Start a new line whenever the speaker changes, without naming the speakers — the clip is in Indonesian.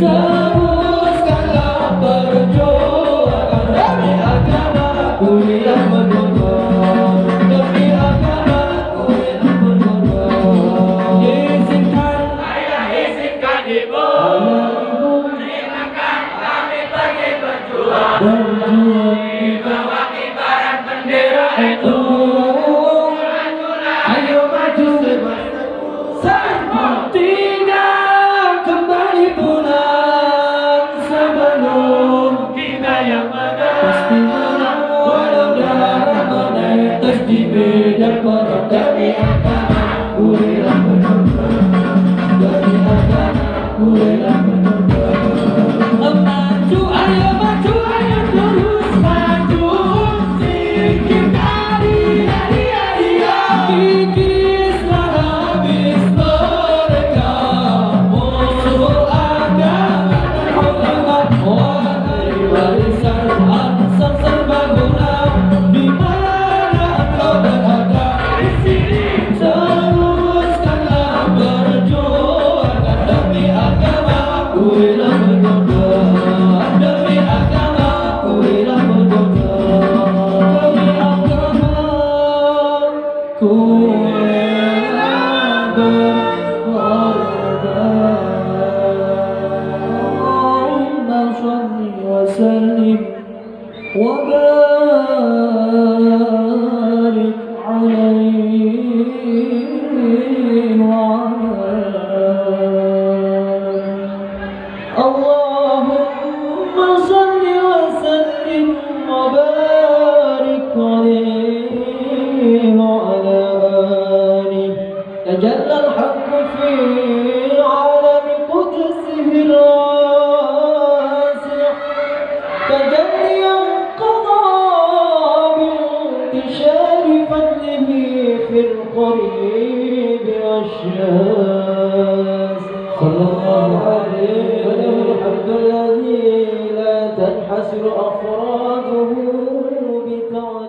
Teruskanlah perjuangan demi agama, kuliah berkorban demi agama, kuliah berkorban. Izinkan ayah, izinkan ibu, terimakan kami pergi berjuang di bawah kibaran bendera NU. Ayo maju tidak kembali pulang sebelum kita yang menang. Pasti menang walau darah menetes di medan perang demi agama, kuliah berkorban demi agama, kuliah berkorban. Maju, ayo maju, ayo terus maju. Singkirkan dia, kikislah habis mereka. Musuh agama dan ulama, wahai warisan ansar serbaguna, di mana engkau berada? Di sini. Teruskanlah perjuangan demi agama, kuliah berkorban demi agama, kuliah berkorban demi agama, kuliah berkorban. Allahumma shalli wa sallim wa barik alaihi wa Allahumma salli wa sallim wa barik alaihi wa ala alihi. Tajalla al-haqq fi alam qudsihi al-wasi', tajalliyan qada بانتشار فضله في القريب والشاس. صلى الله عليه وله الحمد الذي لا تنحسر أفراده بتعظيم